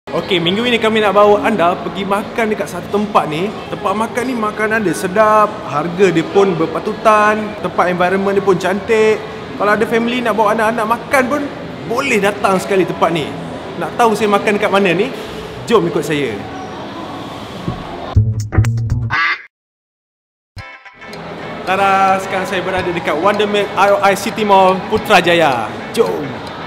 Okey, minggu ini kami nak bawa anda pergi makan dekat satu tempat ni. Tempat makan ni makanan dia sedap, harga dia pun berpatutan, tempat environment dia pun cantik. Kalau ada family nak bawa anak-anak makan pun boleh datang sekali tempat ni. Nak tahu saya makan dekat mana ni? Jom ikut saya. Tada, sekarang saya berada dekat Wondermilk IOI City Mall, Putrajaya. Jom!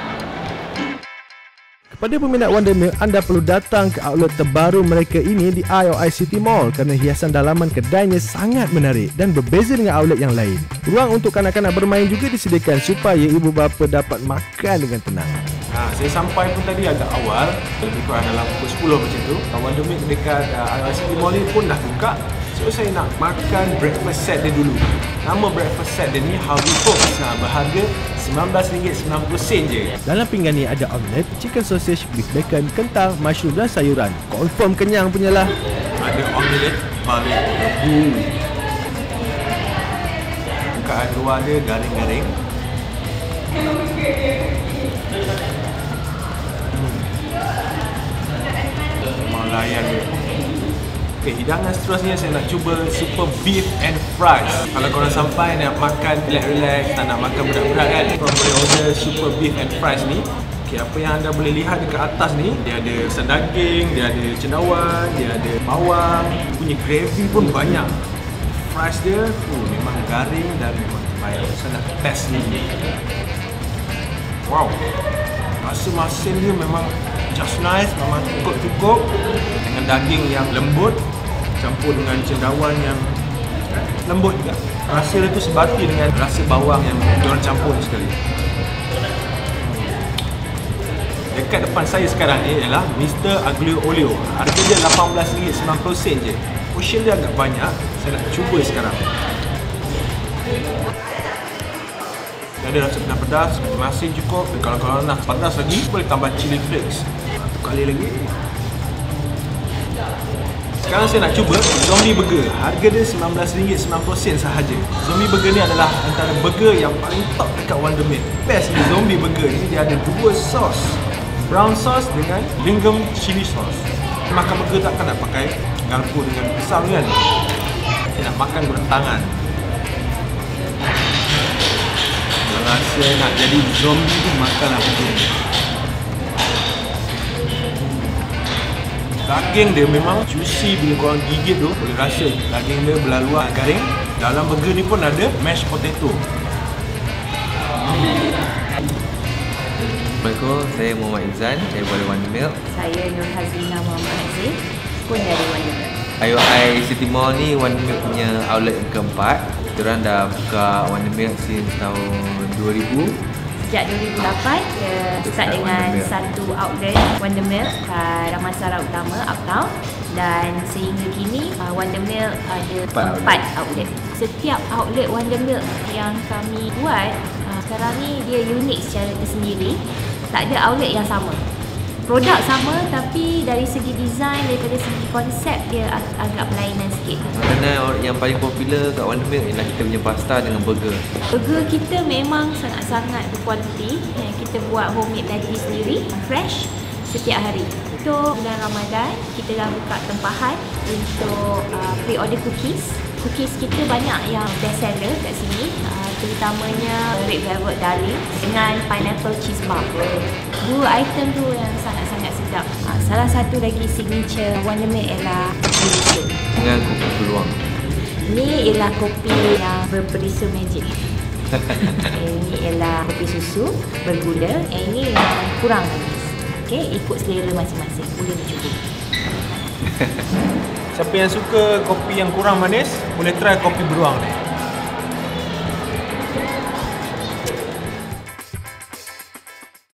Kepada peminat Wondermilk, anda perlu datang ke outlet terbaru mereka ini di IOI City Mall kerana hiasan dalaman kedainya sangat menarik dan berbeza dengan outlet yang lain. Ruang untuk kanak-kanak bermain juga disediakan supaya ibu bapa dapat makan dengan tenang. Saya sampai pun tadi agak awal, lebih kurang dalam pukul 10 macam tu. Wondermilk dekat IOI City Mall ni pun dah buka. So saya nak makan breakfast set dia dulu. Nama breakfast set dia ni Harvey Folks, berharga RM19.90 je. Dalam pinggan ni ada omelette, chicken sausage, beef bacon, kentang, mushroom dan sayuran. Confirm kenyang punyalah. Ada omelette balik rebus. Bukaan luar dia garing-garing. Memang layan dia. Okay, hidangan seterusnya saya nak cuba super beef and fries. Kalau korang sampai nak makan relax-relax, tak nak makan berat-berat kan, korang boleh order super beef and fries ni. Okay, apa yang anda boleh lihat dekat atas ni, dia ada kesan daging, dia ada cendawan, dia ada bawang, punya gravy pun banyak. Fries dia memang garing dan memang terbaik. Saya nak test ni. Wow, rasa masin dia memang just nice, memang cukup-cukup dengan daging yang lembut campur dengan cendawan yang lembut juga. Rasa dia tu sebati dengan rasa bawang yang diorang campur ni sekali. Dekat depan saya sekarang ni ialah Mr. Aglio Olio. Harga dia RM18.90 je. Portion dia agak banyak. Saya nak cuba sekarang. Dia ada rasa pedas-pedas, masin cukup. Dan kalau korang nak pedas lagi, boleh tambah chili flakes. Satu kali lagi. Sekarang saya nak cuba zombie burger. Harga dia RM19.90 sahaja. Zombie burger ni adalah antara burger yang paling top dekat Wondermilk. Best ni zombie burger ni, dia ada dua sos. Brown sauce dengan lingam chili sauce. Makan burger takkan nak pakai garpu dengan pisau kan. Saya nak makan guna tangan. Kalau rasa nak jadi zombie tu, makanlah burger ni. Daging dia memang juicy, bila korang gigit tu boleh rasa daging dia belah-luar garing. Dalam burger ni pun ada mashed potato. Assalamualaikum, saya Muhammad Izan, saya dari Wondermilk. Saya Nur Hazina Muhammad Aziz, pun dari Wondermilk. IOI City Mall ni Wondermilk punya outlet yang keempat. Diorang dah buka Wondermilk since tahun 2000. Sejak 2008, kita start dengan satu outlet Wondermilk kat Damansara Utama, Uptown. Dan sehingga kini Wondermilk ada 4 outlet. Setiap outlet Wondermilk yang kami buat sekarang ni dia unik secara tersendiri. Tak ada outlet yang sama. Produk sama tapi dari segi design, daripada segi konsep dia agak berlainan sikit. Makanan yang paling popular kat Wondermilk ialah kita punya pasta dengan burger. Burger kita memang sangat-sangat berkualiti. Kita buat homemade patty sendiri, fresh setiap hari. Untuk bulan Ramadan, kita dah buka tempahan untuk pre-order cookies. Cookies kita banyak yang best seller kat sini, terutamanya red velvet darling dengan pineapple cheese bar. Dua item tu yang sangat-sangat sedap. Salah satu lagi signature Wondermilk ialah kopi dengan kopi beruang. Ini ialah kopi yang berperisur magic. Ini ialah kopi susu bergula. Ini yang kurang manis. Okey, ikut selera masing-masing. Boleh dicuba. Siapa yang suka kopi yang kurang manis, boleh try kopi beruang ni.